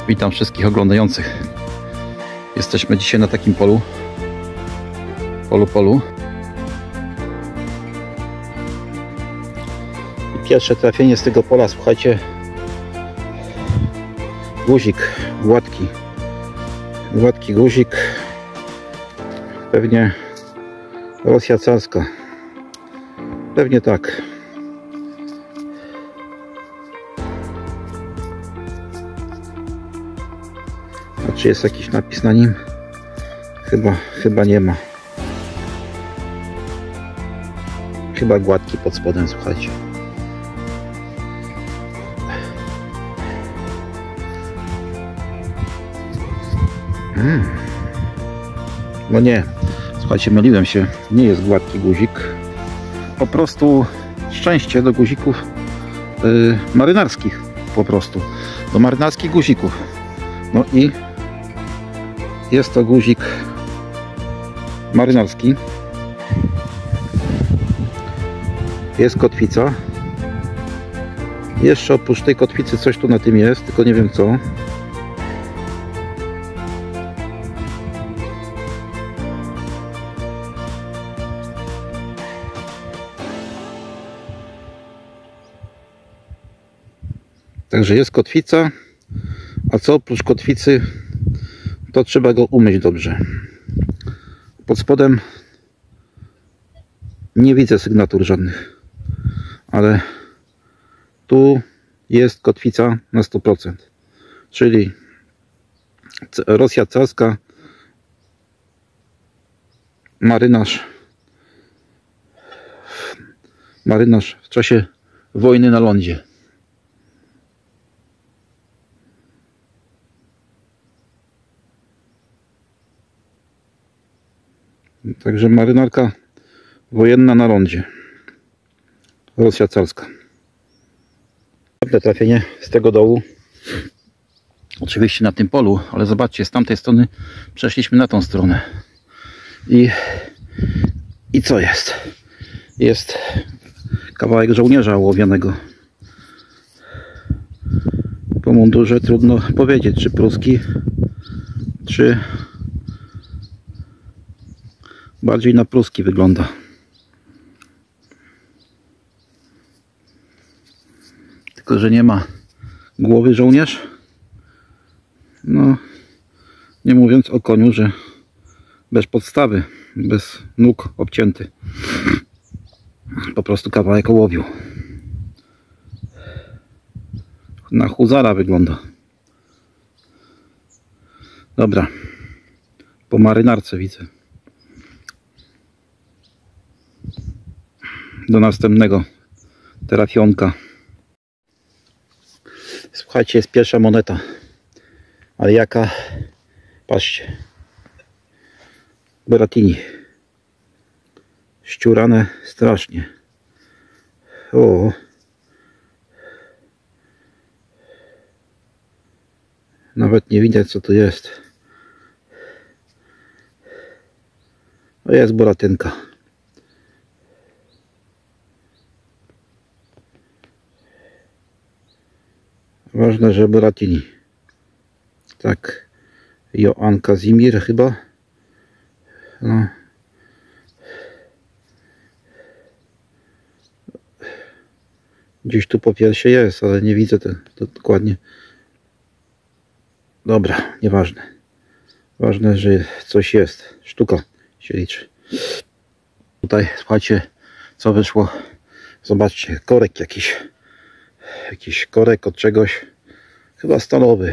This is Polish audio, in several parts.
Witam wszystkich oglądających. Jesteśmy dzisiaj na takim polu. I pierwsze trafienie z tego pola, słuchajcie. Guzik, gładki guzik. Pewnie Rosja carska. Pewnie tak. A czy jest jakiś napis na nim? Chyba nie ma. Chyba gładki pod spodem, słuchajcie. No nie, słuchajcie, myliłem się. Nie jest gładki guzik. Po prostu szczęście do guzików marynarskich. Po prostu. Do marynarskich guzików. No i jest to guzik marynarski. Jest kotwica. Jeszcze oprócz tej kotwicy coś tu na tym jest, tylko nie wiem co. Także jest kotwica, a co oprócz kotwicy, to trzeba go umyć dobrze. Pod spodem nie widzę sygnatur żadnych, ale tu jest kotwica na 100%, czyli Rosja carska, marynarz w czasie wojny na lądzie. Także marynarka wojenna na lądzie. Rosja carska. Trafienie z tego dołu. Oczywiście na tym polu, ale zobaczcie, z tamtej strony przeszliśmy na tą stronę. I co jest? Jest kawałek żołnierza ołowianego. Po mundurze trudno powiedzieć, czy pruski, czy bardziej na pruski wygląda. Tylko że nie ma głowy żołnierz. No, nie mówiąc o koniu, że bez podstawy, bez nóg obcięty. Po prostu kawałek ołowiu. Na huzara wygląda. Dobra. Po marynarce widzę. Do następnego trafionka. Słuchajcie, jest pierwsza moneta. Ale jaka? Patrzcie. Beratini. Ściurane strasznie. O. Nawet nie widać, co tu jest. To jest boratynka. Ważne, że Beratini. Tak. Joan Kazimir chyba. No. Gdzieś tu po piersie jest, ale nie widzę to dokładnie. Dobra, nieważne. Ważne, że coś jest. Sztuka się liczy. Tutaj, słuchajcie, co wyszło. Zobaczcie, korek jakiś. Jakiś korek od czegoś. Chyba stalowy.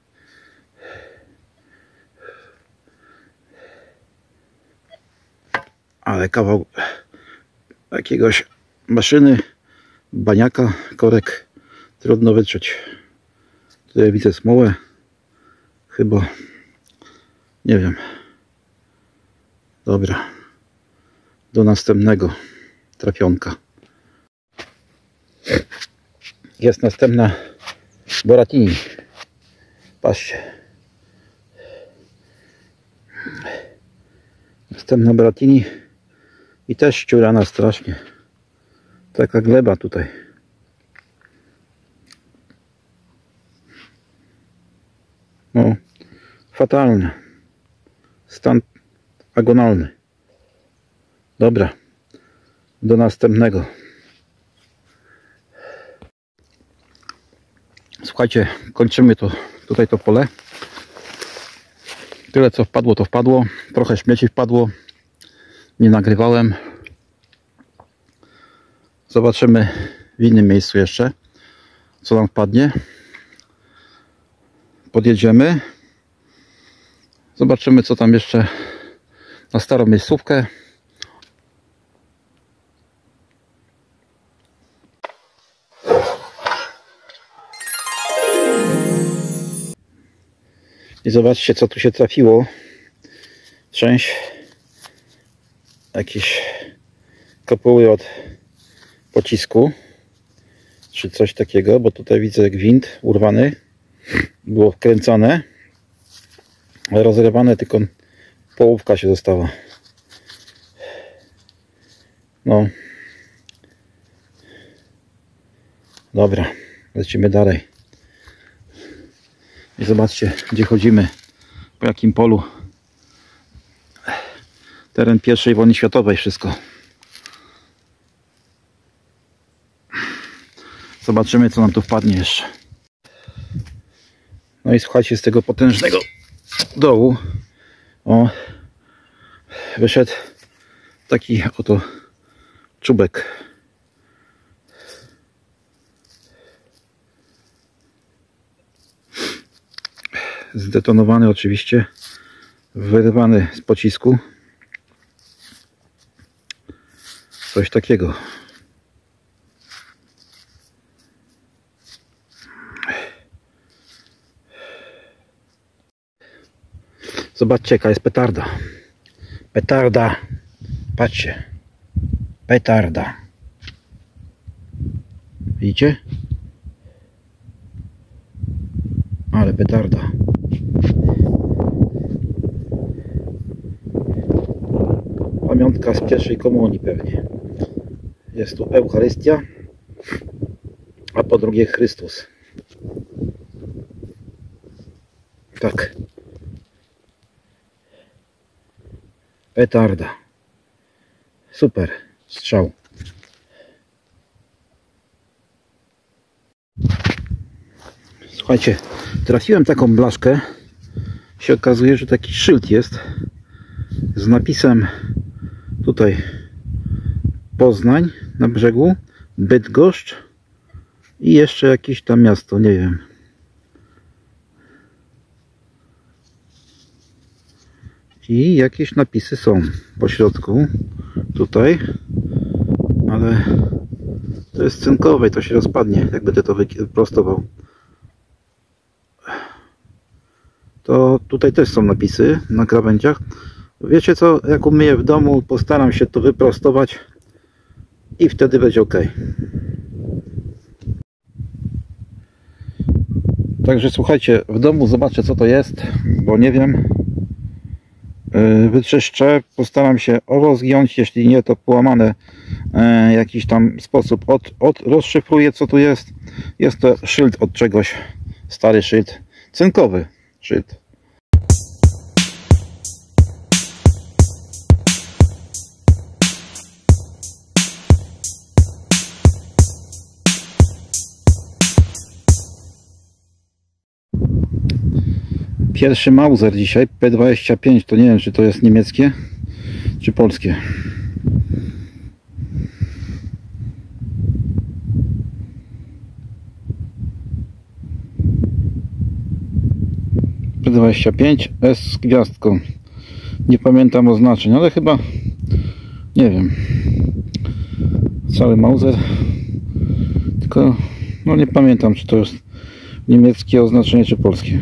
Ale kawał jakiegoś maszyny, baniaka, korek. Trudno wytrzeć. Tutaj widzę smołę. Chyba. Nie wiem. Dobra. Do następnego trafionka. Jest następna Beratini. Patrzcie. Następna Beratini. I też ściurana strasznie. Taka gleba tutaj. No, fatalny. Stan agonalny. Dobra. Do następnego. Słuchajcie, kończymy tutaj to pole. Tyle co wpadło, to wpadło. Trochę śmieci wpadło. Nie nagrywałem. Zobaczymy w innym miejscu jeszcze, co nam wpadnie. Podjedziemy. Zobaczymy, co tam jeszcze na starą miejscówkę. I zobaczcie, co tu się trafiło. Część jakieś kopuły od pocisku, czy coś takiego, bo tutaj widzę gwint urwany. Było wkręcone, ale rozrywane, tylko połówka się została. No. Dobra, lecimy dalej. I zobaczcie, gdzie chodzimy, po jakim polu. Teren I wojny światowej, wszystko. Zobaczymy, co nam tu wpadnie jeszcze. No i słuchajcie, z tego potężnego dołu wyszedł taki oto czubek. Zdetonowany oczywiście, wyrwany z pocisku. Coś takiego. Zobaczcie, jaka jest petarda. Petarda. Patrzcie. Petarda. Widzicie? Ale petarda. Pamiątka z pierwszej komunii pewnie. Jest tu Eucharystia, a po drugie Chrystus. Tak. Petarda. Super. Strzał. Słuchajcie, trafiłem taką blaszkę. Się okazuje, że taki szyld jest z napisem tutaj Poznań na brzegu, Bydgoszcz i jeszcze jakieś tam miasto, nie wiem. I jakieś napisy są po środku tutaj, ale to jest cynkowe i to się rozpadnie, jak będę to wyprostował. To tutaj też są napisy na krawędziach. Wiecie co, jak umyję w domu, postaram się to wyprostować i wtedy będzie ok. Także słuchajcie, w domu zobaczę, co to jest, bo nie wiem. Wyczyszczę, postaram się rozgiąć, jeśli nie, to połamane w jakiś tam sposób rozszyfruję, co tu jest. Jest to szyld od czegoś, stary szyld, cynkowy szyld. Pierwszy Mauser dzisiaj, P25, to nie wiem, czy to jest niemieckie, czy polskie. P25, S z gwiazdką. Nie pamiętam oznaczeń, ale chyba, nie wiem, cały Mauser. Tylko, no nie pamiętam, czy to jest niemieckie oznaczenie, czy polskie.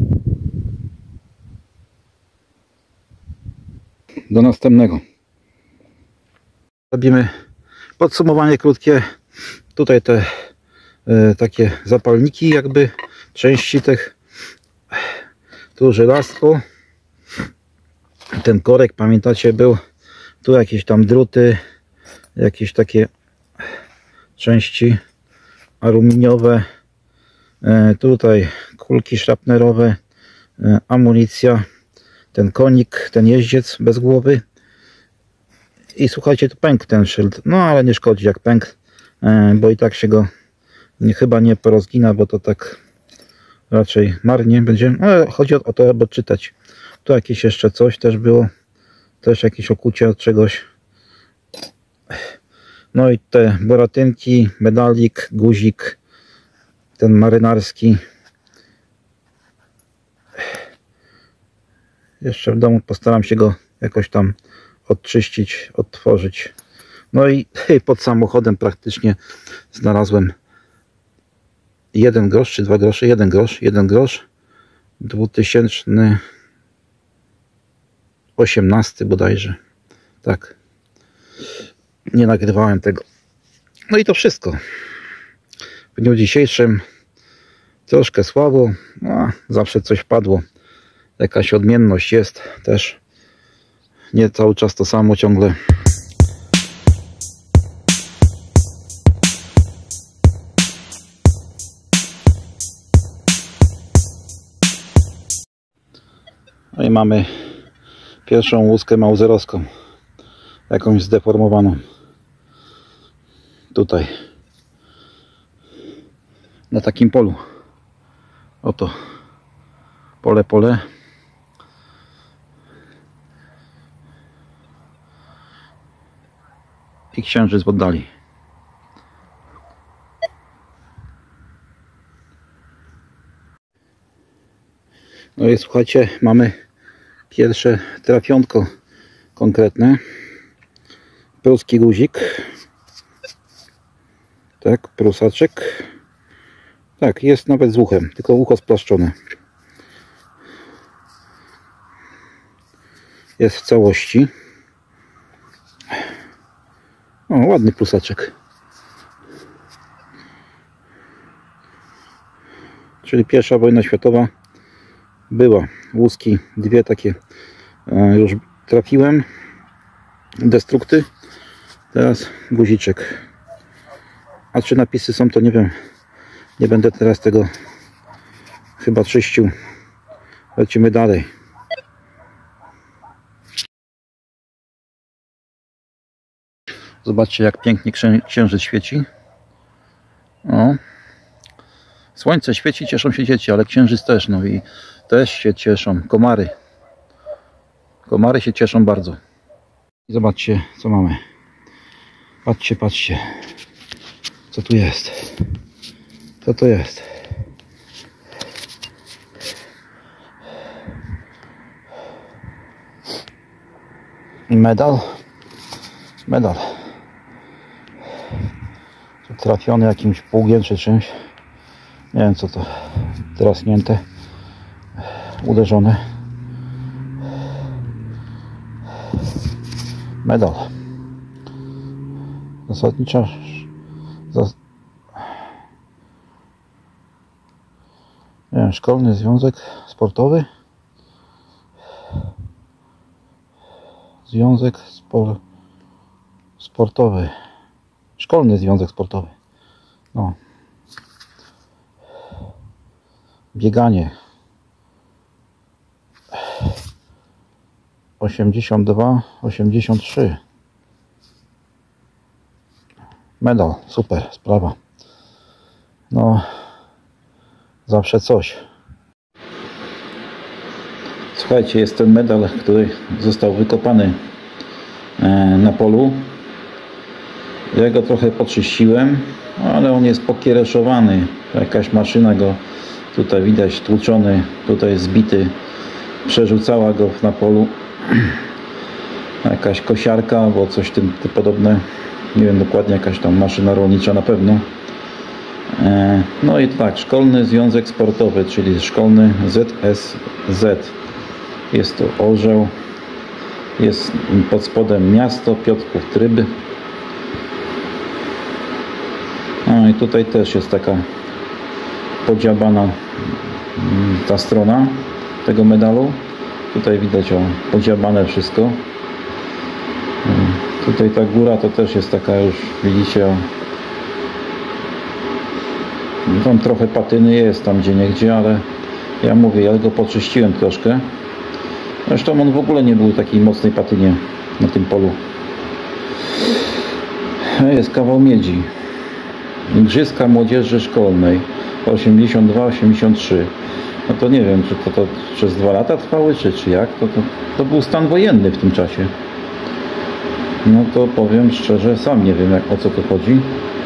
Do następnego. Robimy podsumowanie krótkie. Tutaj te takie zapalniki, jakby części tych. Tu żelazko. Ten korek, pamiętacie, był. Tu jakieś tam druty, jakieś takie części aluminiowe. Tutaj kulki szrapnerowe, amunicja, ten konik, ten jeździec bez głowy. I słuchajcie, tu pękł ten szyld, no ale nie szkodzi jak pękł, bo i tak się go chyba nie porozgina, bo to tak raczej marnie będzie, ale chodzi o to, aby czytać. Tu jakieś jeszcze coś też było, też jakieś okucie od czegoś. No i te boratynki, medalik, guzik, ten marynarski. Jeszcze w domu postaram się go jakoś tam odczyścić, odtworzyć. No i pod samochodem praktycznie znalazłem 1 grosz czy 2 grosze, 1 grosz, 2018 bodajże. Tak. Nie nagrywałem tego. No i to wszystko. W dniu dzisiejszym troszkę słabo, no, zawsze coś padło. Jakaś odmienność jest też. Nie cały czas to samo ciągle. No i mamy pierwszą łuskę mauserowską. Jakąś zdeformowaną. Tutaj. Na takim polu. Oto. Pole. I księżyc w oddali. No i słuchajcie, mamy pierwsze trafionko konkretne. Pruski guzik. Tak, prusaczek. Tak, jest nawet z uchem, tylko ucho splaszczone. Jest w całości. O, ładny prusaczek. Czyli pierwsza wojna światowa była. Łuski, dwie takie już trafiłem. Destrukty. Teraz guziczek. A czy napisy są, to nie wiem. Nie będę teraz tego chyba czyścił. Lecimy dalej. Zobaczcie, jak pięknie księżyc świeci. O. Słońce świeci, cieszą się dzieci, ale księżyc też. No i też się cieszą. Komary. Komary się cieszą bardzo. I zobaczcie, co mamy. Patrzcie. Co tu jest? Co to jest? Medal. Trafiony jakimś pługiem czy czymś. Nie wiem co to. Draśnięte. Uderzone. Medal. Zasadnicza. Nie wiem, szkolny związek sportowy. Sportowy. Szkolny związek sportowy. No. Bieganie. 82, 83. Medal. Super sprawa. No. Zawsze coś. Słuchajcie, jest ten medal, który został wykopany na polu. Ja go trochę poczyściłem, ale on jest pokiereszowany. Jakaś maszyna go tutaj widać tłuczony, tutaj zbity. Przerzucała go na polu. Jakaś kosiarka albo coś tym podobne. Nie wiem dokładnie, jakaś tam maszyna rolnicza na pewno. No i tak, Szkolny Związek Sportowy, czyli szkolny ZSZ. Jest to orzeł. Jest pod spodem miasto Piotrków Tryb. No i tutaj też jest taka podziabana ta strona tego medalu. Tutaj widać podziabane wszystko. Tutaj ta góra to też jest taka już, widzicie, tam trochę patyny jest tam gdzieniegdzie, ale Ja mówię, ja go poczyściłem troszkę. Zresztą on w ogóle nie był takiej mocnej patynie na tym polu. Jest kawał miedzi. Igrzyska Młodzieży Szkolnej 82-83. No to nie wiem, czy to przez 2 lata trwały, czy jak. To był stan wojenny w tym czasie. No to powiem szczerze, sam nie wiem o co to chodzi.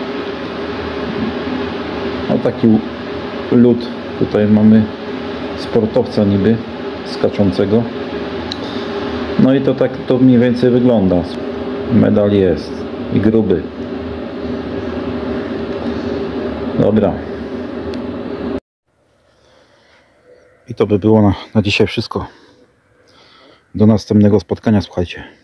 No taki lód. Tutaj mamy sportowca niby skaczącego. No i to tak to mniej więcej wygląda. Medal jest i gruby. Dobra. I to by było na dzisiaj wszystko. Do następnego spotkania, słuchajcie.